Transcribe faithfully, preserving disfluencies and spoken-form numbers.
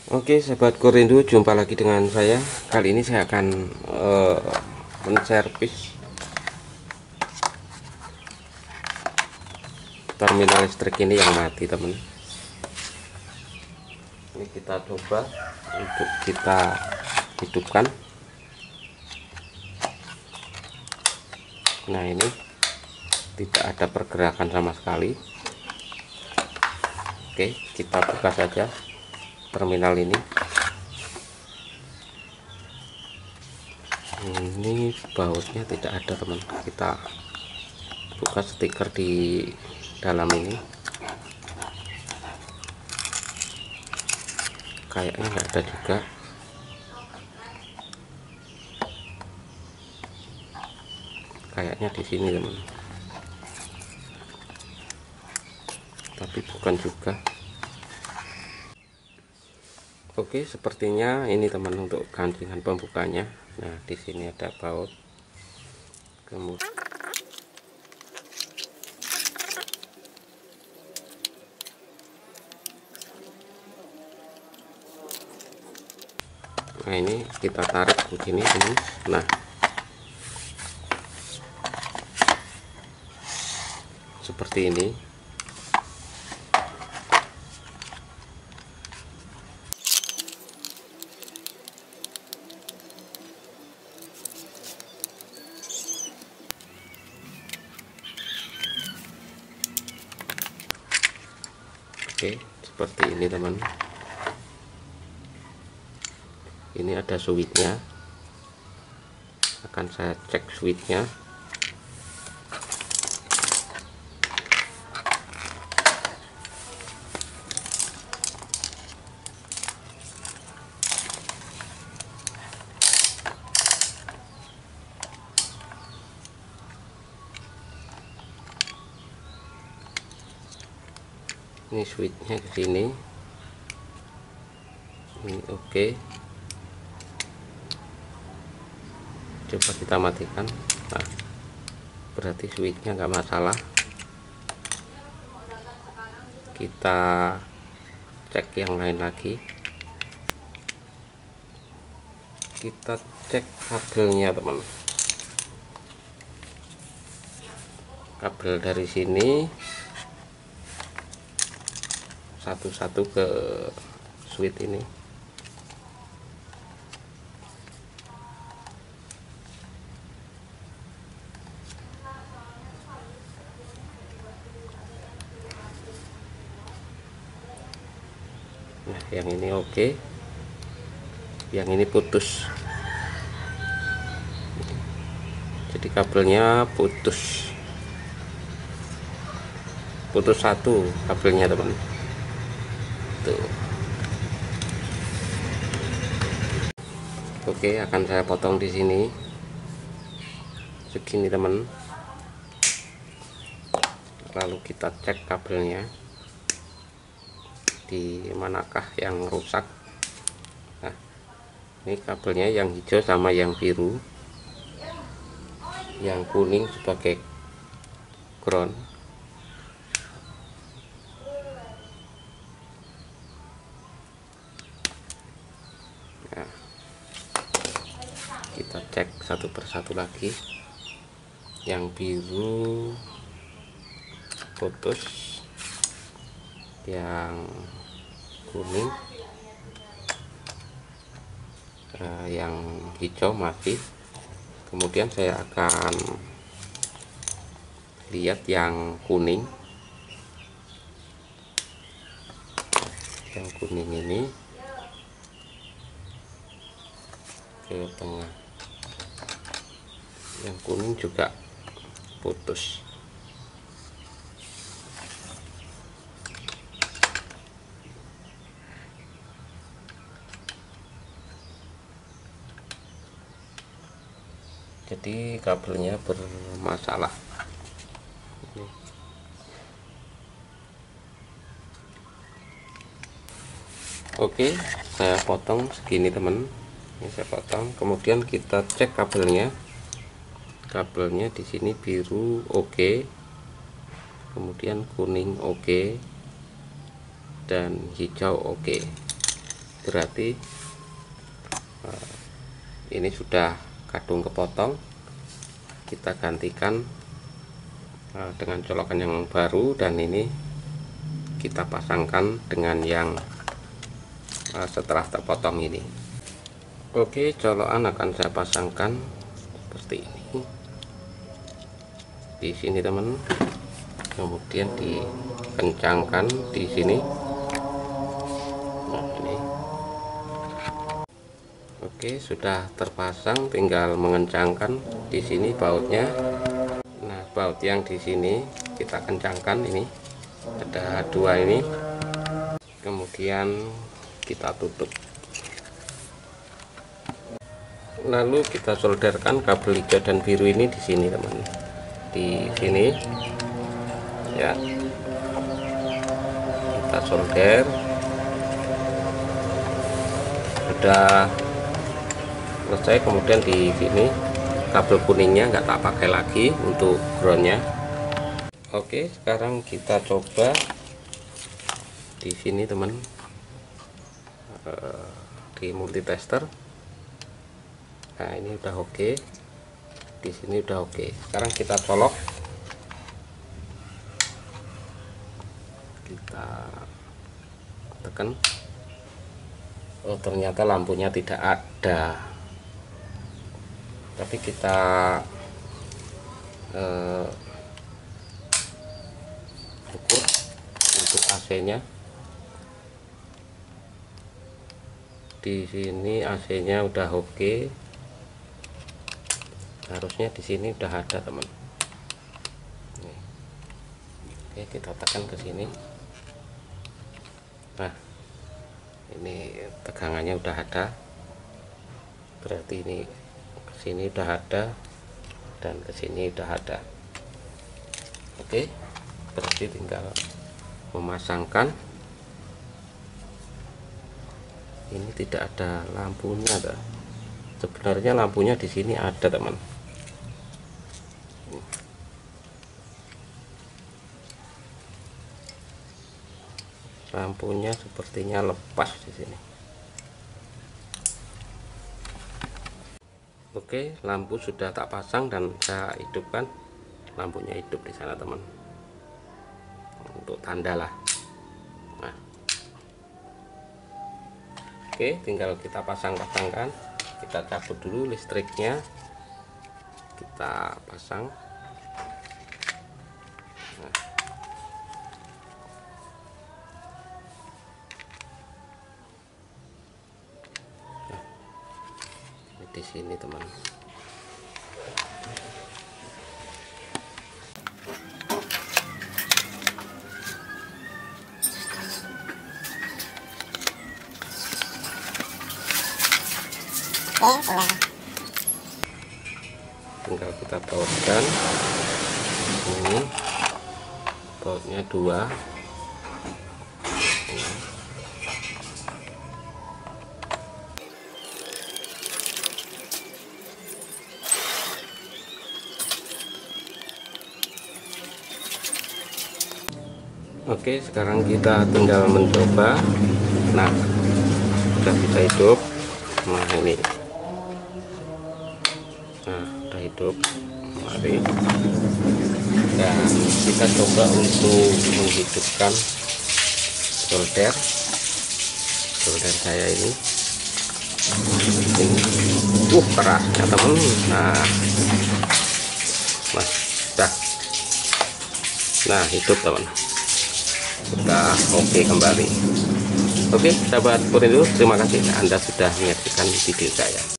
Oke, sahabatku rindu, jumpa lagi dengan saya. Kali ini saya akan uh, menservis terminal listrik ini yang mati, teman. Ini kita coba untuk kita hidupkan. Nah, ini tidak ada pergerakan sama sekali. Oke, kita buka saja terminal ini. Ini bautnya tidak ada, teman. Kita buka stiker di dalam ini, kayaknya nggak ada juga. Kayaknya di sini, teman, tapi bukan juga. Oke, sepertinya ini, teman, untuk gancingan pembukanya. Nah, di sini ada baut. Kemudian nah, ini kita tarik begini, teman. Nah, seperti ini. Oke, seperti ini, teman. Ini ada switchnya, akan saya cek switchnya. Ini switchnya ke sini. Ini oke. Coba kita matikan. Nah, berarti switchnya nggak masalah. Kita cek yang lain lagi. Kita cek kabelnya, teman. Kabel dari sini satu-satu ke switch ini. Nah, yang ini oke, yang ini putus. Jadi kabelnya putus, putus satu kabelnya, teman. Tuh. Oke, akan saya potong di sini segini, teman. Lalu kita cek kabelnya di manakah yang rusak. Nah, ini kabelnya yang hijau sama yang biru, yang kuning sebagai ground. Nah, kita cek satu persatu lagi. Yang biru putus, yang kuning, eh, yang hijau masih. Kemudian saya akan lihat yang kuning. Yang kuning ini ke tengah. Yang kuning juga putus. Jadi kabelnya bermasalah. Ini. Oke, saya potong segini, teman. Ini saya potong. Kemudian kita cek kabelnya. Kabelnya di sini biru oke, kemudian kuning oke, dan hijau oke. berarti uh, ini sudah kadung kepotong. Kita gantikan uh, dengan colokan yang baru, dan ini kita pasangkan dengan yang uh, setelah terpotong ini. Oke, colokan akan saya pasangkan seperti ini di sini teman, kemudian dikencangkan di sini. Nah, ini oke, sudah terpasang, tinggal mengencangkan di sini bautnya. Nah, baut yang di sini kita kencangkan, ini ada dua ini, kemudian kita tutup. Lalu kita solderkan kabel hijau dan biru ini di sini teman, di sini ya, kita solder. Sudah selesai, kemudian di sini kabel kuningnya nggak tak pakai lagi untuk groundnya. Oke, sekarang kita coba di sini teman, di multitester. Nah, ini udah oke, di sini udah oke. Sekarang kita colok, kita tekan. Oh, ternyata lampunya tidak ada, tapi kita eh, ukur untuk A C-nya. Di sini A C-nya udah oke. Harusnya di sini udah ada teman. Oke, kita tekan ke sini. Nah, ini tegangannya udah ada, berarti ini ke sini udah ada dan ke sini udah ada. Oke, berarti tinggal memasangkan. Ini tidak ada lampunya, ada. Sebenarnya lampunya di sini ada teman. Lampunya sepertinya lepas di sini. Oke, lampu sudah tak pasang dan saya hidupkan. Lampunya hidup di sana teman, untuk tanda lah. Nah, oke, tinggal kita pasang-pasangkan. Kita cabut dulu listriknya, kita pasang. Nah, di sini teman. Tinggal kita bautkan. Ini bautnya dua. Oke, sekarang kita tinggal mencoba. Nah, sudah bisa hidup. Nah, ini, nah sudah hidup. Mari, dan kita coba untuk menghidupkan solder solder saya ini. Ini uh kerasnya teman. Nah, mas, dah. Nah, hidup teman. Sudah oke kembali. Oke, sahabat Purindo, terima kasih Anda sudah menyaksikan video saya.